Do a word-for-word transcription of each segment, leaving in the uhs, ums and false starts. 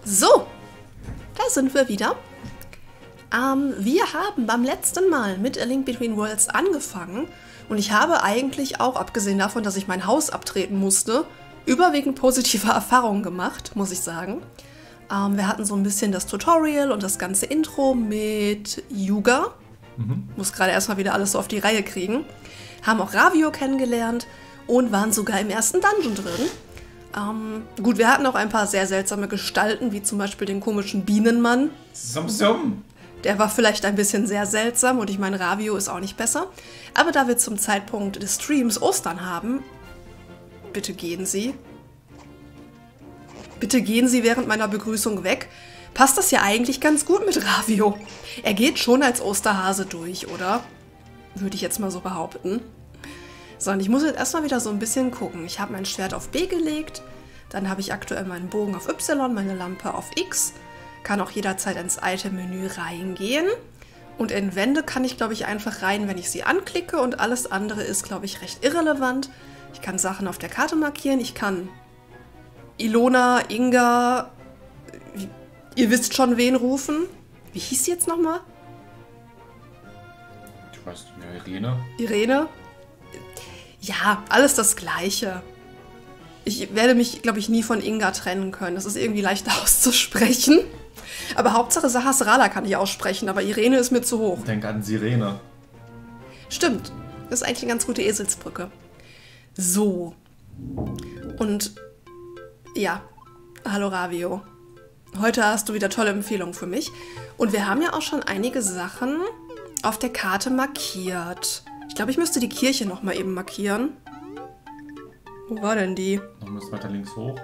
So, da sind wir wieder. Ähm, wir haben beim letzten Mal mit A Link Between Worlds angefangen und ich habe eigentlich auch, abgesehen davon, dass ich mein Haus abtreten musste, überwiegend positive Erfahrungen gemacht, muss ich sagen. Ähm, wir hatten so ein bisschen das Tutorial und das ganze Intro mit Yuga. Mhm. Muss gerade erstmal wieder alles so auf die Reihe kriegen. Haben auch Ravio kennengelernt und waren sogar im ersten Dungeon drin. Ähm, gut, wir hatten auch ein paar sehr seltsame Gestalten, wie zum Beispiel den komischen Bienenmann. Summ, summ. Der war vielleicht ein bisschen sehr seltsam und ich meine, Ravio ist auch nicht besser. Aber da wir zum Zeitpunkt des Streams Ostern haben, bitte gehen Sie. Bitte gehen Sie während meiner Begrüßung weg. Passt das ja eigentlich ganz gut mit Ravio. Er geht schon als Osterhase durch, oder? Würde ich jetzt mal so behaupten. So, und ich muss jetzt erstmal wieder so ein bisschen gucken. Ich habe mein Schwert auf B gelegt, dann habe ich aktuell meinen Bogen auf Y, meine Lampe auf X, kann auch jederzeit ins Item-Menü reingehen. Und in Wände kann ich, glaube ich, einfach rein, wenn ich sie anklicke und alles andere ist, glaube ich, recht irrelevant. Ich kann Sachen auf der Karte markieren, ich kann Ilona, Inga, ihr wisst schon wen rufen. Wie hieß sie jetzt nochmal? Du weißt, ja, Irene. Irene? Ja, alles das Gleiche. Ich werde mich, glaube ich, nie von Inga trennen können. Das ist irgendwie leicht auszusprechen. Aber Hauptsache Sahasrara kann ich aussprechen, aber Irene ist mir zu hoch. Denk an Sirene. Stimmt. Das ist eigentlich eine ganz gute Eselsbrücke. So. Und ja, hallo Ravio. Heute hast du wieder tolle Empfehlungen für mich. Und wir haben ja auch schon einige Sachen auf der Karte markiert. Ich glaube, ich müsste die Kirche noch mal eben markieren. Wo war denn die? Noch ein bisschen weiter links hoch.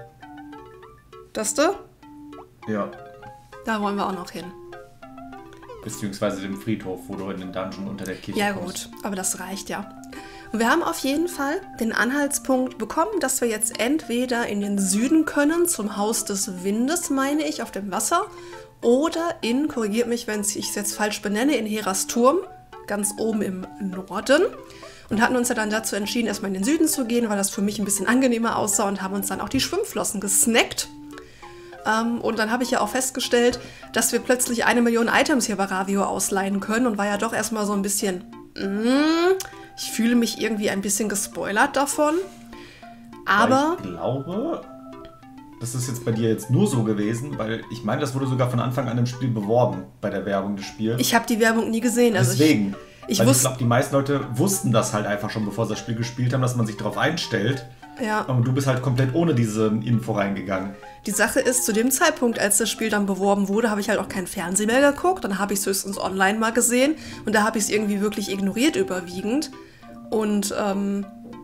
Das da? Ja. Da wollen wir auch noch hin. Beziehungsweise dem Friedhof, wo du in den Dungeon unter der Kirche Ja kommst. gut, aber das reicht ja. Und wir haben auf jeden Fall den Anhaltspunkt bekommen, dass wir jetzt entweder in den Süden können, zum Haus des Windes, meine ich, auf dem Wasser, oder in, korrigiert mich, wenn ich es jetzt falsch benenne, in Heras Turm, ganz oben im Norden. Und hatten uns ja dann dazu entschieden, erstmal in den Süden zu gehen, weil das für mich ein bisschen angenehmer aussah und haben uns dann auch die Schwimmflossen gesnackt. Ähm, und dann habe ich ja auch festgestellt, dass wir plötzlich eine Million Items hier bei Ravio ausleihen können und war ja doch erstmal so ein bisschen, mm, ich fühle mich irgendwie ein bisschen gespoilert davon. Aber ich glaube, das ist jetzt bei dir jetzt nur so gewesen, weil ich meine, das wurde sogar von Anfang an im Spiel beworben, bei der Werbung des Spiels. Ich habe die Werbung nie gesehen. Also Deswegen. Ich, ich, weil ich glaube, die meisten Leute wussten das halt einfach schon, bevor sie das Spiel gespielt haben, dass man sich darauf einstellt. Ja. Und du bist halt komplett ohne diese Info reingegangen. Die Sache ist, zu dem Zeitpunkt, als das Spiel dann beworben wurde, habe ich halt auch kein Fernsehen mehr geguckt. Dann habe ich es höchstens online mal gesehen. Und da habe ich es irgendwie wirklich ignoriert überwiegend. Und, ähm,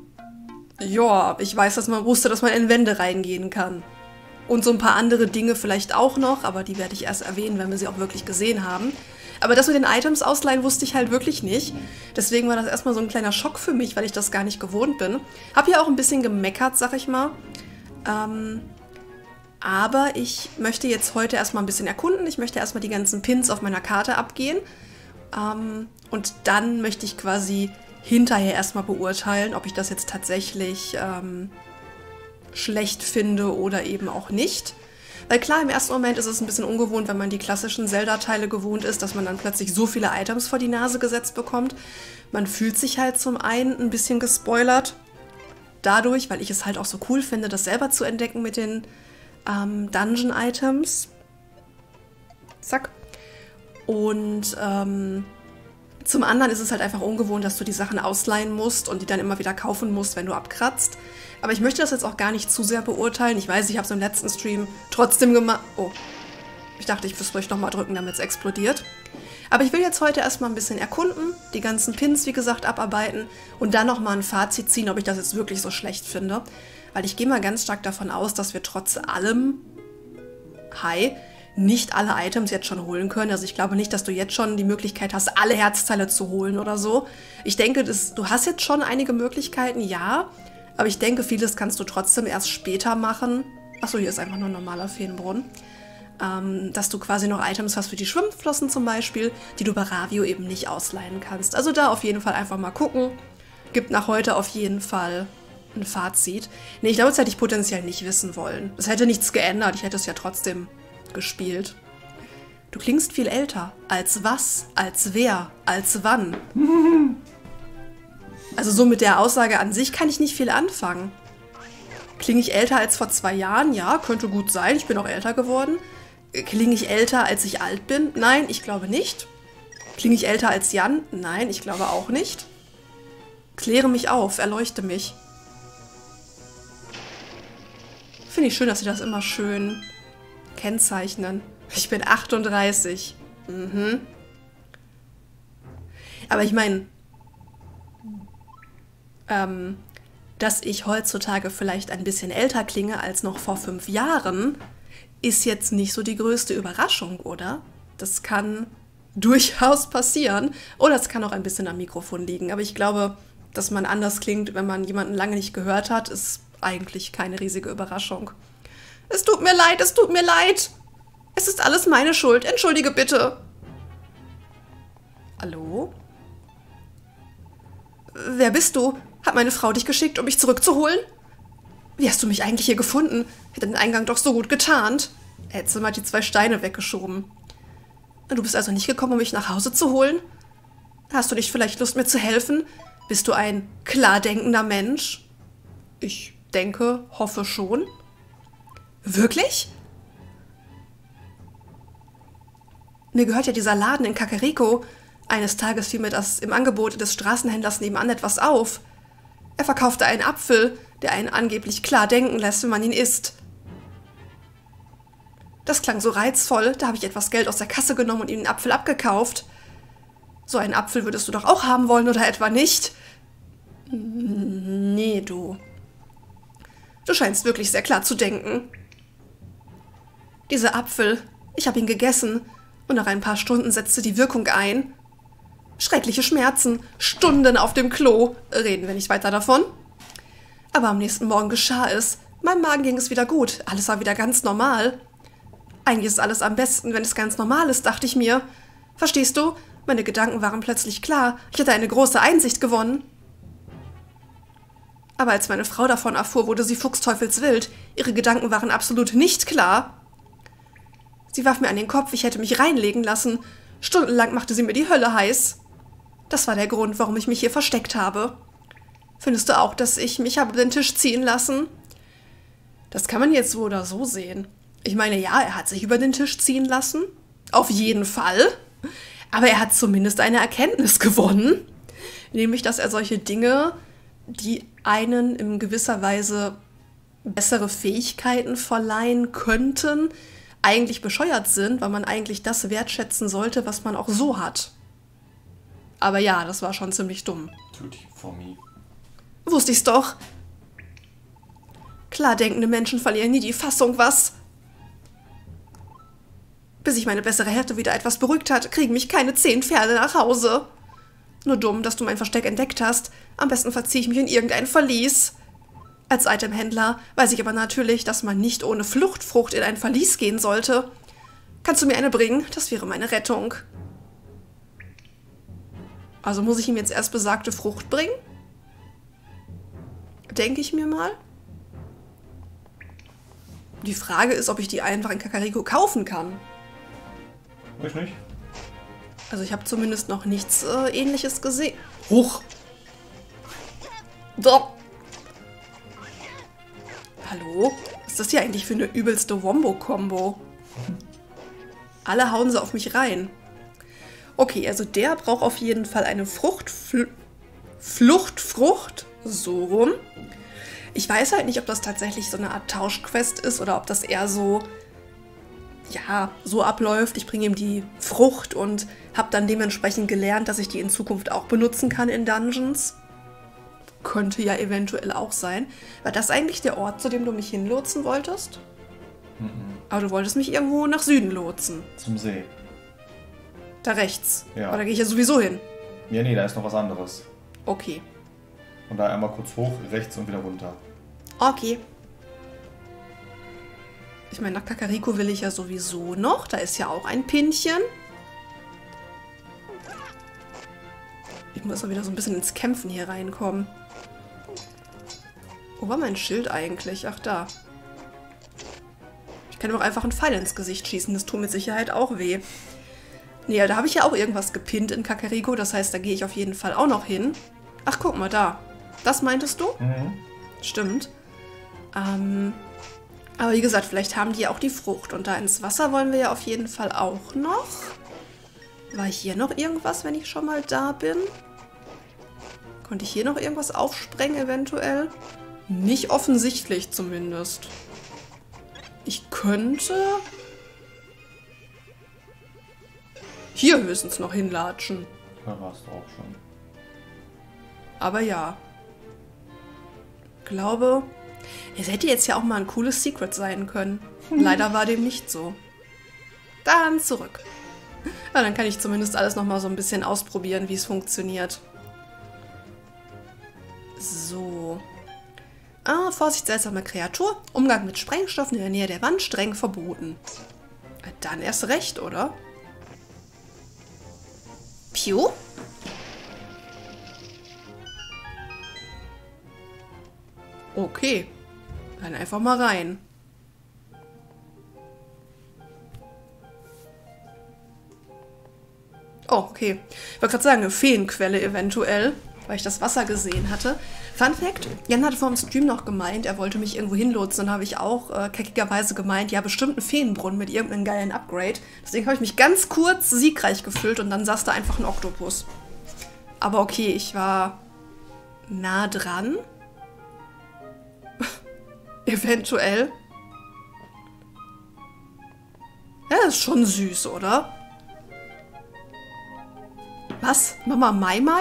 ja, ich weiß, dass man wusste, dass man in Wände reingehen kann. Und so ein paar andere Dinge vielleicht auch noch, aber die werde ich erst erwähnen, wenn wir sie auch wirklich gesehen haben. Aber das mit den Items ausleihen wusste ich halt wirklich nicht. Deswegen war das erstmal so ein kleiner Schock für mich, weil ich das gar nicht gewohnt bin. Hab ja auch ein bisschen gemeckert, sag ich mal. Ähm, aber ich möchte jetzt heute erstmal ein bisschen erkunden. Ich möchte erstmal die ganzen Pins auf meiner Karte abgehen. Ähm, und dann möchte ich quasi hinterher erstmal beurteilen, ob ich das jetzt tatsächlich ähm, schlecht finde oder eben auch nicht. Weil klar, im ersten Moment ist es ein bisschen ungewohnt, wenn man die klassischen Zelda-Teile gewohnt ist, dass man dann plötzlich so viele Items vor die Nase gesetzt bekommt. Man fühlt sich halt zum einen ein bisschen gespoilert dadurch, weil ich es halt auch so cool finde, das selber zu entdecken mit den ähm, Dungeon-Items. Zack. Und ähm, zum anderen ist es halt einfach ungewohnt, dass du die Sachen ausleihen musst und die dann immer wieder kaufen musst, wenn du abkratzt. Aber ich möchte das jetzt auch gar nicht zu sehr beurteilen. Ich weiß, ich habe es im letzten Stream trotzdem gemacht. Oh, ich dachte, ich müsste euch nochmal drücken, damit es explodiert. Aber ich will jetzt heute erstmal ein bisschen erkunden, die ganzen Pins, wie gesagt, abarbeiten und dann nochmal ein Fazit ziehen, ob ich das jetzt wirklich so schlecht finde. Weil ich gehe mal ganz stark davon aus, dass wir trotz allem, hi, nicht alle Items jetzt schon holen können. Also ich glaube nicht, dass du jetzt schon die Möglichkeit hast, alle Herzteile zu holen oder so. Ich denke, das, du hast jetzt schon einige Möglichkeiten, ja. Aber ich denke, vieles kannst du trotzdem erst später machen. Achso, hier ist einfach nur ein normaler Feenbrunnen. Ähm, dass du quasi noch Items hast für die Schwimmflossen zum Beispiel, die du bei Ravio eben nicht ausleihen kannst. Also da auf jeden Fall einfach mal gucken. Gibt nach heute auf jeden Fall ein Fazit. Nee, ich glaube, das hätte ich potenziell nicht wissen wollen. Es hätte nichts geändert. Ich hätte es ja trotzdem abgespielt. Du klingst viel älter. Als was? Als wer? Als wann? Also so mit der Aussage an sich kann ich nicht viel anfangen. Klinge ich älter als vor zwei Jahren? Ja, könnte gut sein. Ich bin auch älter geworden. Klinge ich älter, als ich alt bin? Nein, ich glaube nicht. Klinge ich älter als Jan? Nein, ich glaube auch nicht. Kläre mich auf, erleuchte mich. Finde ich schön, dass sie das immer schön kennzeichnen. Ich bin achtunddreißig. Mhm. Aber ich meine, ähm, dass ich heutzutage vielleicht ein bisschen älter klinge als noch vor fünf Jahren, ist jetzt nicht so die größte Überraschung, oder? Das kann durchaus passieren. Oder es kann auch ein bisschen am Mikrofon liegen. Aber ich glaube, dass man anders klingt, wenn man jemanden lange nicht gehört hat, ist eigentlich keine riesige Überraschung. Es tut mir leid, es tut mir leid. Es ist alles meine Schuld. Entschuldige bitte. Hallo? Wer bist du? Hat meine Frau dich geschickt, um mich zurückzuholen? Wie hast du mich eigentlich hier gefunden? Hätte den Eingang doch so gut getarnt. Hättest du mal die zwei Steine weggeschoben. Du bist also nicht gekommen, um mich nach Hause zu holen? Hast du nicht vielleicht Lust, mir zu helfen? Bist du ein klar denkender Mensch? Ich denke, hoffe schon. Wirklich? Mir gehört ja dieser Laden in Kakariko. Eines Tages fiel mir das im Angebot des Straßenhändlers nebenan etwas auf. Er verkaufte einen Apfel, der einen angeblich klar denken lässt, wenn man ihn isst. Das klang so reizvoll, da habe ich etwas Geld aus der Kasse genommen und ihm den Apfel abgekauft. So einen Apfel würdest du doch auch haben wollen, oder etwa nicht? Nee, du. Du scheinst wirklich sehr klar zu denken. Dieser Apfel, ich habe ihn gegessen und nach ein paar Stunden setzte die Wirkung ein. Schreckliche Schmerzen, Stunden auf dem Klo, reden wir nicht weiter davon. Aber am nächsten Morgen geschah es. Meinem Magen ging es wieder gut, alles war wieder ganz normal. Eigentlich ist alles am besten, wenn es ganz normal ist, dachte ich mir. Verstehst du? Meine Gedanken waren plötzlich klar. Ich hatte eine große Einsicht gewonnen. Aber als meine Frau davon erfuhr, wurde sie fuchsteufelswild. Ihre Gedanken waren absolut nicht klar. Sie warf mir an den Kopf, ich hätte mich reinlegen lassen. Stundenlang machte sie mir die Hölle heiß. Das war der Grund, warum ich mich hier versteckt habe. Findest du auch, dass ich mich habe den Tisch ziehen lassen? Das kann man jetzt so oder so sehen. Ich meine, ja, er hat sich über den Tisch ziehen lassen. Auf jeden Fall. Aber er hat zumindest eine Erkenntnis gewonnen. Nämlich, dass er solche Dinge, die einen in gewisser Weise bessere Fähigkeiten verleihen könnten, eigentlich bescheuert sind, weil man eigentlich das wertschätzen sollte, was man auch so hat. Aber ja, das war schon ziemlich dumm. Tutti for me. Wusste ich's doch. Klar denkende Menschen verlieren nie die Fassung, was? Bis sich meine bessere Hälfte wieder etwas beruhigt hat, kriegen mich keine zehn Pferde nach Hause. Nur dumm, dass du mein Versteck entdeckt hast. Am besten verziehe ich mich in irgendein Verlies. Als Itemhändler weiß ich aber natürlich, dass man nicht ohne Fluchtfrucht in ein Verlies gehen sollte. Kannst du mir eine bringen? Das wäre meine Rettung. Also muss ich ihm jetzt erst besagte Frucht bringen? Denke ich mir mal. Die Frage ist, ob ich die einfach in Kakariko kaufen kann. Ich nicht. Also ich habe zumindest noch nichts äh, Ähnliches gesehen. Huch! Doch! Hallo? Was ist das hier eigentlich für eine übelste Wombo-Kombo? Alle hauen sie auf mich rein. Okay, also der braucht auf jeden Fall eine Frucht... Fl Fluchtfrucht. So rum. Ich weiß halt nicht, ob das tatsächlich so eine Art Tauschquest ist oder ob das eher so... ja, so abläuft. Ich bringe ihm die Frucht und habe dann dementsprechend gelernt, dass ich die in Zukunft auch benutzen kann in Dungeons. Könnte ja eventuell auch sein. War das eigentlich der Ort, zu dem du mich hinlotsen wolltest? Mhm. Aber du wolltest mich irgendwo nach Süden lotsen. Zum See. Da rechts. Ja. Aber da gehe ich ja sowieso hin. Ja, nee, da ist noch was anderes. Okay. Und da einmal kurz hoch, rechts und wieder runter. Okay. Ich meine, nach Kakariko will ich ja sowieso noch. Da ist ja auch ein Pinchen. Ich muss mal wieder so ein bisschen ins Kämpfen hier reinkommen. Wo war mein Schild eigentlich? Ach, da. Ich kann auch einfach einen Pfeil ins Gesicht schießen. Das tut mit Sicherheit auch weh. Nee, da habe ich ja auch irgendwas gepinnt in Kakariko. Das heißt, da gehe ich auf jeden Fall auch noch hin. Ach, guck mal da. Das meintest du? Mhm. Stimmt. Ähm, aber wie gesagt, vielleicht haben die ja auch die Frucht. Und da ins Wasser wollen wir ja auf jeden Fall auch noch. War hier noch irgendwas, wenn ich schon mal da bin? Konnte ich hier noch irgendwas aufsprengen eventuell? Nicht offensichtlich zumindest. Ich könnte hier höchstens noch hinlatschen. Da warst du auch schon. Aber ja. Ich glaube, es hätte jetzt ja auch mal ein cooles Secret sein können. Leider war dem nicht so. Dann zurück. Ja, dann kann ich zumindest alles noch mal so ein bisschen ausprobieren, wie es funktioniert. So. Ah, Vorsicht, seltsame Kreatur. Umgang mit Sprengstoffen in der Nähe der Wand streng verboten. Dann erst recht, oder? Piu? Okay. Dann einfach mal rein. Oh, okay. Ich wollte gerade sagen, eine Feenquelle eventuell, weil ich das Wasser gesehen hatte. Fun Fact, Jan hatte vor dem Stream noch gemeint, er wollte mich irgendwo hinlotsen. Dann habe ich auch äh, keckigerweise gemeint, ja, bestimmt ein Feenbrunnen mit irgendeinem geilen Upgrade. Deswegen habe ich mich ganz kurz siegreich gefühlt und dann saß da einfach ein Oktopus. Aber okay, ich war nah dran. Eventuell. Ja, das ist schon süß, oder? Was? Mama Mai Mai?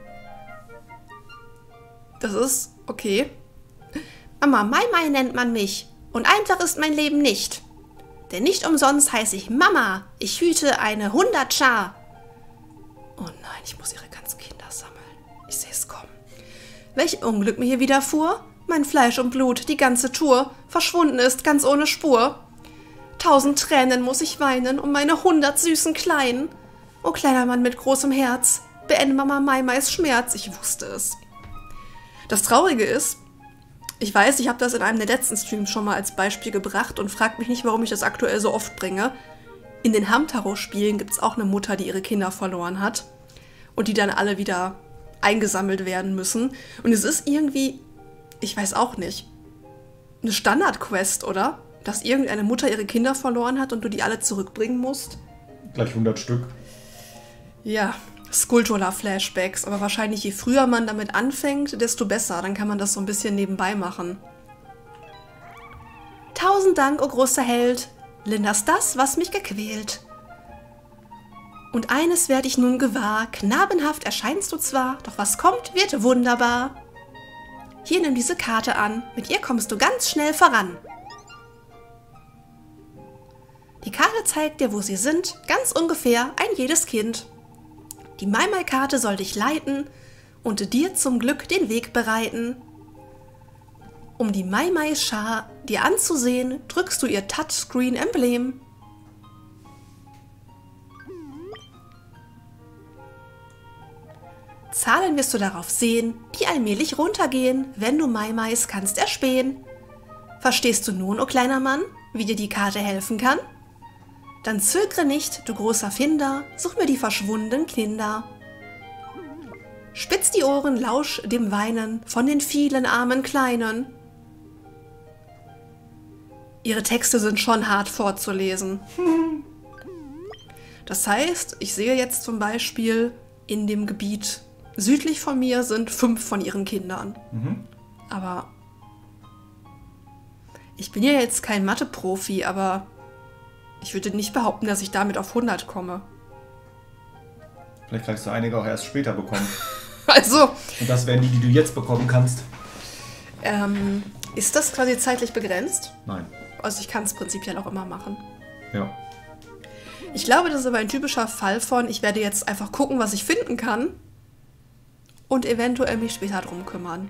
Das ist okay. Mama Mai Mai nennt man mich. Und einfach ist mein Leben nicht. Denn nicht umsonst heiße ich Mama. Ich hüte eine Hundertschar. Oh nein, ich muss ihre ganzen Kinder sammeln. Ich sehe es kommen. Welch Unglück mir hier widerfuhr. Mein Fleisch und Blut, die ganze Tour, verschwunden ist, ganz ohne Spur. Tausend Tränen muss ich weinen um meine hundert süßen Kleinen. O kleiner Mann mit großem Herz, beende Mama Mai Mais Schmerz. Ich wusste es. Das Traurige ist, ich weiß, ich habe das in einem der letzten Streams schon mal als Beispiel gebracht und fragt mich nicht, warum ich das aktuell so oft bringe. In den Hamtaro-Spielen gibt es auch eine Mutter, die ihre Kinder verloren hat und die dann alle wieder eingesammelt werden müssen. Und es ist irgendwie, ich weiß auch nicht, eine Standard-Quest, oder? Dass irgendeine Mutter ihre Kinder verloren hat und du die alle zurückbringen musst. Gleich hundert Stück. Ja, Skulltula-Flashbacks. Aber wahrscheinlich je früher man damit anfängt, desto besser. Dann kann man das so ein bisschen nebenbei machen. Tausend Dank, o großer Held. Linderst das, was mich gequält. Und eines werd ich nun gewahr. Knabenhaft erscheinst du zwar, doch was kommt, wird wunderbar. Hier nimm diese Karte an. Mit ihr kommst du ganz schnell voran. Die Karte zeigt dir, wo sie sind. Ganz ungefähr ein jedes Kind. Die Mai Mai Karte soll dich leiten und dir zum Glück den Weg bereiten. Um die Mai Mai Schar dir anzusehen, drückst du ihr Touchscreen-Emblem. Zahlen wirst du darauf sehen, die allmählich runtergehen, wenn du Mai Mais kannst erspähen. Verstehst du nun, o kleiner Mann, wie dir die Karte helfen kann? Dann zögre nicht, du großer Finder, such mir die verschwundenen Kinder. Spitz die Ohren, lausch dem Weinen von den vielen armen Kleinen. Ihre Texte sind schon hart vorzulesen. Das heißt, ich sehe jetzt zum Beispiel in dem Gebiet südlich von mir sind fünf von ihren Kindern. Mhm. Aber ich bin ja jetzt kein Mathe-Profi, aber ich würde nicht behaupten, dass ich damit auf hundert komme. Vielleicht kannst du einige auch erst später bekommen. Also. Und das wären die, die du jetzt bekommen kannst. Ähm, ist das quasi zeitlich begrenzt? Nein. Also ich kann es prinzipiell auch immer machen. Ja. Ich glaube, das ist aber ein typischer Fall von, ich werde jetzt einfach gucken, was ich finden kann und eventuell mich später drum kümmern.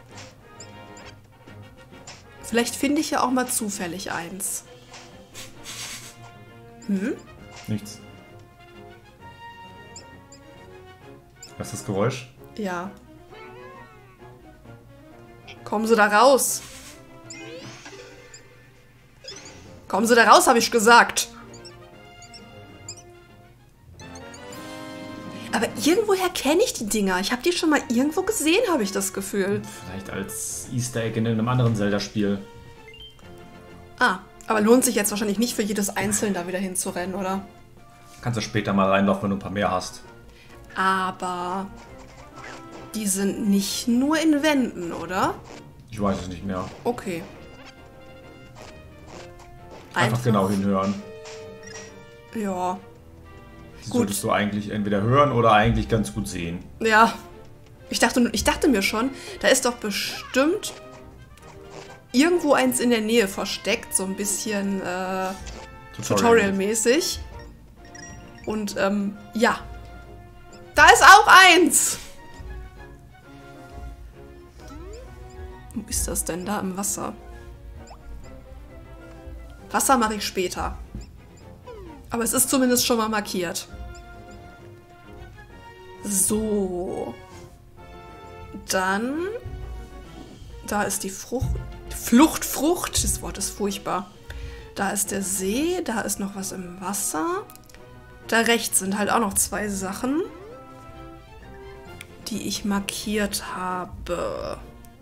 Vielleicht finde ich ja auch mal zufällig eins. Hm? Nichts. Was ist das Geräusch? Ja. Kommen Sie da raus. Kommen Sie da raus, habe ich gesagt. Aber irgendwoher kenne ich die Dinger. Ich habe die schon mal irgendwo gesehen, habe ich das Gefühl. Vielleicht als Easter Egg in einem anderen Zelda-Spiel. Ah, aber lohnt sich jetzt wahrscheinlich nicht für jedes Einzelne da wieder hinzurennen, oder? Kannst du später mal reinlaufen, wenn du ein paar mehr hast. Aber die sind nicht nur in Wänden, oder? Ich weiß es nicht mehr. Okay. Einfach, Einfach genau hinhören. Ja. Die gut. Solltest du eigentlich entweder hören oder eigentlich ganz gut sehen. Ja. Ich dachte, ich dachte mir schon, da ist doch bestimmt irgendwo eins in der Nähe versteckt, so ein bisschen äh, Tutorial-mäßig. Und ähm, ja. Da ist auch eins! Wo ist das denn da im Wasser? Wasser mache ich später. Aber es ist zumindest schon mal markiert. So. Dann. Da ist die Frucht. Fluchtfrucht. Das Wort ist furchtbar. Da ist der See. Da ist noch was im Wasser. Da rechts sind halt auch noch zwei Sachen, die ich markiert habe.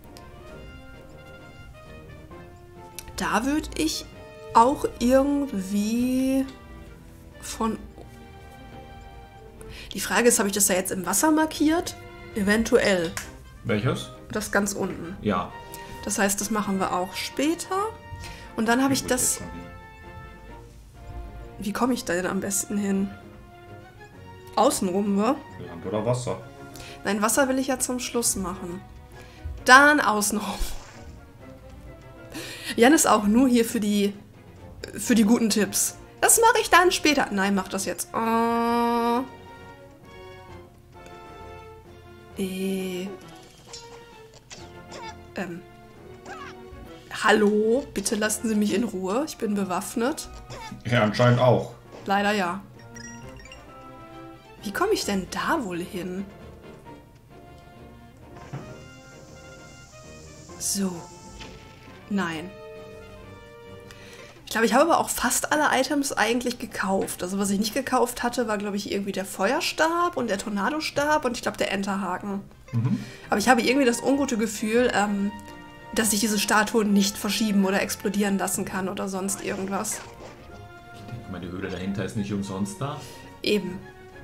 Da würde ich auch irgendwie von... Die Frage ist, habe ich das da jetzt im Wasser markiert? Eventuell. Welches? Das ganz unten. Ja. Das heißt, das machen wir auch später. Und dann habe ich das... Wie komme ich da denn am besten hin? Außenrum, wa? Land oder Wasser? Nein, Wasser will ich ja zum Schluss machen. Dann außenrum. Jan ist auch nur hier für die für die guten Tipps. Das mache ich dann später. Nein, mach das jetzt. Uh, äh, ähm. Hallo, bitte lassen Sie mich in Ruhe. Ich bin bewaffnet. Ja, anscheinend auch. Leider ja. Wie komme ich denn da wohl hin? So. Nein. Ich glaube, ich habe aber auch fast alle Items eigentlich gekauft. Also was ich nicht gekauft hatte, war, glaube ich, irgendwie der Feuerstab und der Tornadostab und ich glaube, der Enterhaken. Mhm. Aber ich habe irgendwie das ungute Gefühl, ähm, dass ich diese Statuen nicht verschieben oder explodieren lassen kann oder sonst irgendwas. Ich denke mal, die Höhle dahinter ist nicht umsonst da. Eben.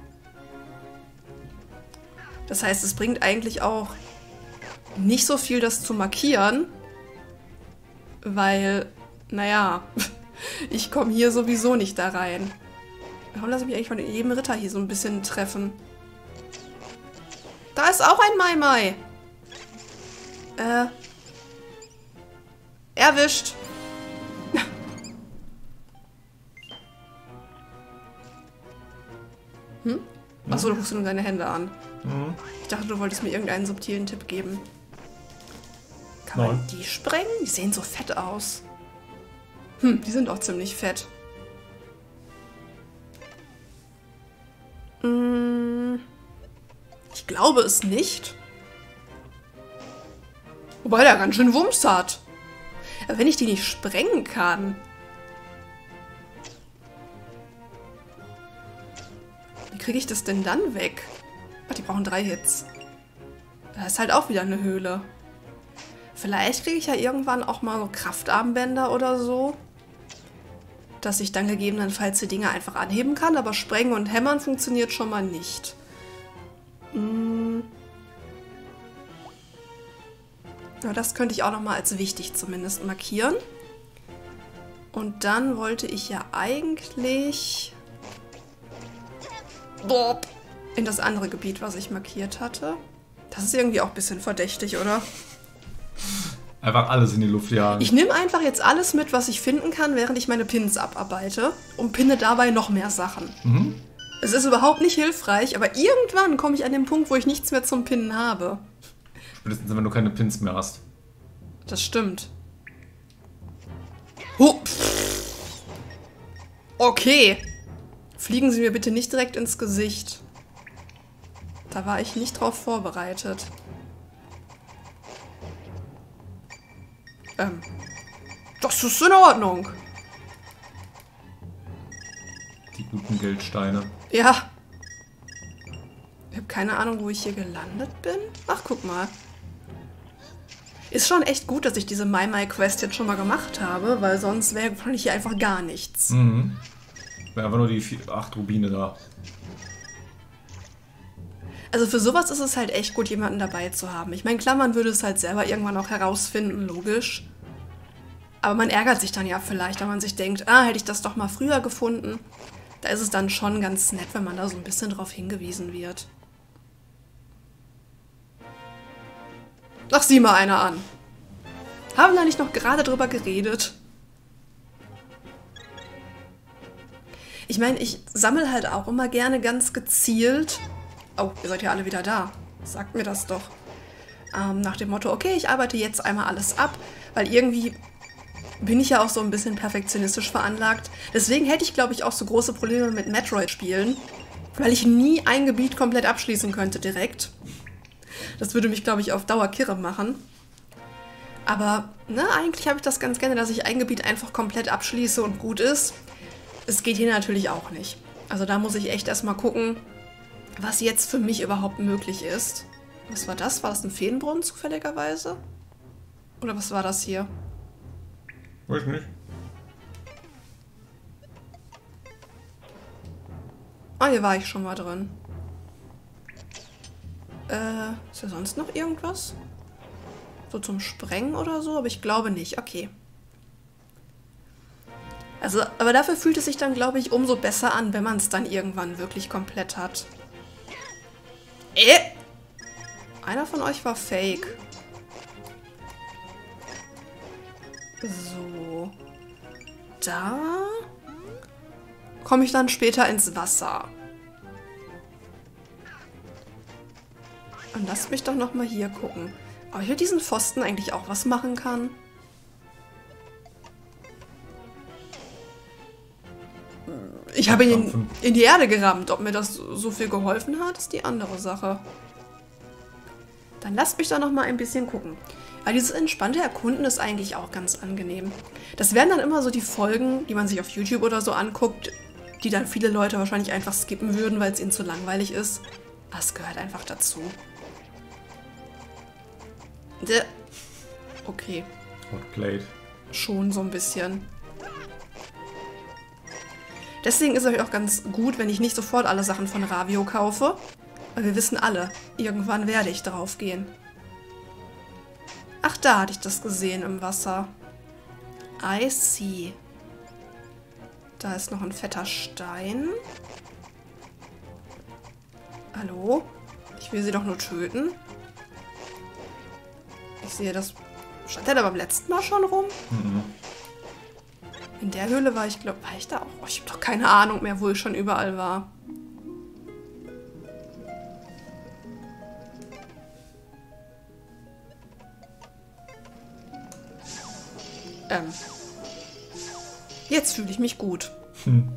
Das heißt, es bringt eigentlich auch nicht so viel, das zu markieren, weil, naja, ich komme hier sowieso nicht da rein. Warum lasse ich mich eigentlich von jedem Ritter hier so ein bisschen treffen? Da ist auch ein Mai Mai. Äh. Erwischt. Hm? Achso, du guckst nur deine Hände an. Mhm. Ich dachte, du wolltest mir irgendeinen subtilen Tipp geben. Kann Nein. man die sprengen? Die sehen so fett aus. Hm, die sind auch ziemlich fett. Hm, ich glaube es nicht. Wobei der ganz schön Wumms hat. Aber wenn ich die nicht sprengen kann... Wie kriege ich das denn dann weg? Ach, die brauchen drei Hits. Da ist halt auch wieder eine Höhle. Vielleicht kriege ich ja irgendwann auch mal so Kraftarmbänder oder so. Dass ich dann gegebenenfalls die Dinger einfach anheben kann, aber sprengen und hämmern funktioniert schon mal nicht. Hm. Ja, das könnte ich auch noch mal als wichtig zumindest markieren. Und dann wollte ich ja eigentlich in das andere Gebiet, was ich markiert hatte. Das ist irgendwie auch ein bisschen verdächtig, oder? Einfach alles in die Luft jagen. Ich nehme einfach jetzt alles mit, was ich finden kann, während ich meine Pins abarbeite und pinne dabei noch mehr Sachen. Mhm. Es ist überhaupt nicht hilfreich, aber irgendwann komme ich an den Punkt, wo ich nichts mehr zum Pinnen habe. Spätestens, wenn du keine Pins mehr hast. Das stimmt. Huh. Okay. Fliegen Sie mir bitte nicht direkt ins Gesicht. Da war ich nicht drauf vorbereitet. Ähm. Das ist in Ordnung. Die guten Geldsteine. Ja. Ich habe keine Ahnung, wo ich hier gelandet bin. Ach, guck mal. Ist schon echt gut, dass ich diese My My Quest jetzt schon mal gemacht habe, weil sonst wäre wahrscheinlich hier einfach gar nichts. Mhm. Wäre einfach nur die vier, acht Rubine da. Also für sowas ist es halt echt gut, jemanden dabei zu haben. Ich meine, klar, man würde es halt selber irgendwann auch herausfinden, logisch. Aber man ärgert sich dann ja vielleicht, wenn man sich denkt, ah, hätte ich das doch mal früher gefunden. Da ist es dann schon ganz nett, wenn man da so ein bisschen drauf hingewiesen wird. Ach, sieh mal einer an. Haben wir nicht noch gerade drüber geredet? Ich meine, ich sammle halt auch immer gerne ganz gezielt. Oh, ihr seid ja alle wieder da. Sagt mir das doch. Ähm, nach dem Motto, okay, ich arbeite jetzt einmal alles ab, weil irgendwie bin ich ja auch so ein bisschen perfektionistisch veranlagt. Deswegen hätte ich, glaube ich, auch so große Probleme mit Metroid-Spielen, weil ich nie ein Gebiet komplett abschließen könnte direkt. Das würde mich, glaube ich, auf Dauer kirre machen. Aber ne, eigentlich habe ich das ganz gerne, dass ich ein Gebiet einfach komplett abschließe und gut ist. Es geht hier natürlich auch nicht. Also da muss ich echt erstmal gucken, was jetzt für mich überhaupt möglich ist. Was war das? War das ein Feenbrunnen zufälligerweise? Oder was war das hier? Weiß nicht. Ah, hier war ich schon mal drin. Äh, ist da sonst noch irgendwas? So zum Sprengen oder so? Aber ich glaube nicht. Okay. Also, aber dafür fühlt es sich dann, glaube ich, umso besser an, wenn man es dann irgendwann wirklich komplett hat. Äh! Einer von euch war fake. So. Da komme ich dann später ins Wasser. Und lasst mich doch noch mal hier gucken. Ob ich mit diesen Pfosten eigentlich auch was machen kann? Ich habe ihn in, in die Erde gerammt. Ob mir das so viel geholfen hat, ist die andere Sache. Dann lasst mich da noch mal ein bisschen gucken. Aber dieses entspannte Erkunden ist eigentlich auch ganz angenehm. Das wären dann immer so die Folgen, die man sich auf YouTube oder so anguckt, die dann viele Leute wahrscheinlich einfach skippen würden, weil es ihnen zu langweilig ist. Das gehört einfach dazu. Okay. Hot played. Schon so ein bisschen. Deswegen ist es euch auch ganz gut, wenn ich nicht sofort alle Sachen von Ravio kaufe. Weil wir wissen alle, irgendwann werde ich drauf gehen. Ach, da hatte ich das gesehen im Wasser. I see. Da ist noch ein fetter Stein. Hallo? Ich will sie doch nur töten. Ich sehe das... Stand der da beim letzten Mal schon rum? Mhm. In der Höhle war ich, glaube war ich da auch? Oh, ich habe doch keine Ahnung mehr, wo ich schon überall war. Ähm. Jetzt fühle ich mich gut. Hm.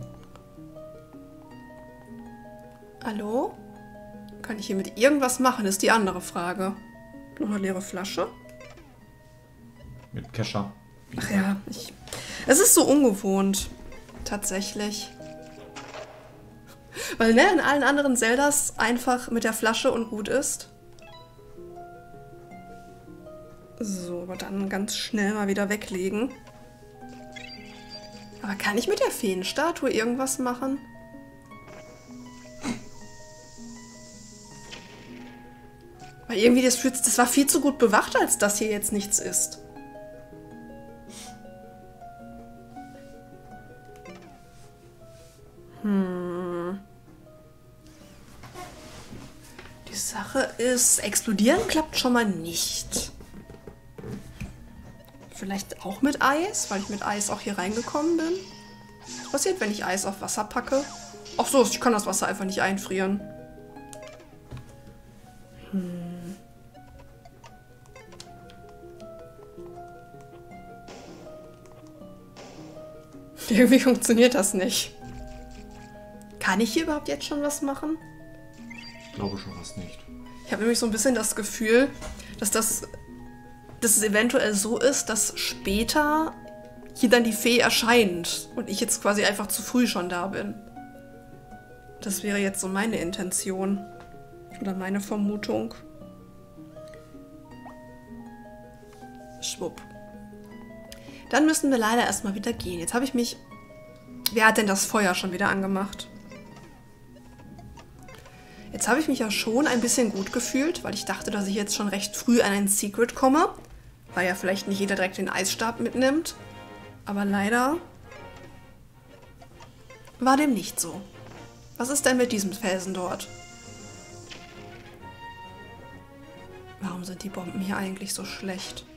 Hallo? Kann ich hier mit irgendwas machen, ist die andere Frage. Noch eine leere Flasche? Mit Kescher. Ach ja, ich... Es ist so ungewohnt. Tatsächlich. Weil, ne, in allen anderen Zeldas einfach mit der Flasche und gut ist. So, aber dann ganz schnell mal wieder weglegen. Aber kann ich mit der Feenstatue irgendwas machen? Weil irgendwie, das, fühlt, das war viel zu gut bewacht, als dass hier jetzt nichts ist. Hm. Die Sache ist, explodieren klappt schon mal nicht. Vielleicht auch mit Eis, weil ich mit Eis auch hier reingekommen bin. Was passiert, wenn ich Eis auf Wasser packe? Ach so, ich kann das Wasser einfach nicht einfrieren. Hm. Irgendwie funktioniert das nicht. Kann ich hier überhaupt jetzt schon was machen? Ich glaube schon fast nicht. Ich habe nämlich so ein bisschen das Gefühl, dass das dass es eventuell so ist, dass später hier dann die Fee erscheint und ich jetzt quasi einfach zu früh schon da bin. Das wäre jetzt so meine Intention. Oder meine Vermutung. Schwupp. Dann müssen wir leider erstmal wieder gehen. Jetzt habe ich mich... Wer hat denn das Feuer schon wieder angemacht? Jetzt habe ich mich ja schon ein bisschen gut gefühlt, weil ich dachte, dass ich jetzt schon recht früh an ein Secret komme. Weil ja vielleicht nicht jeder direkt den Eisstab mitnimmt. Aber leider war dem nicht so. Was ist denn mit diesem Felsen dort? Warum sind die Bomben hier eigentlich so schlecht?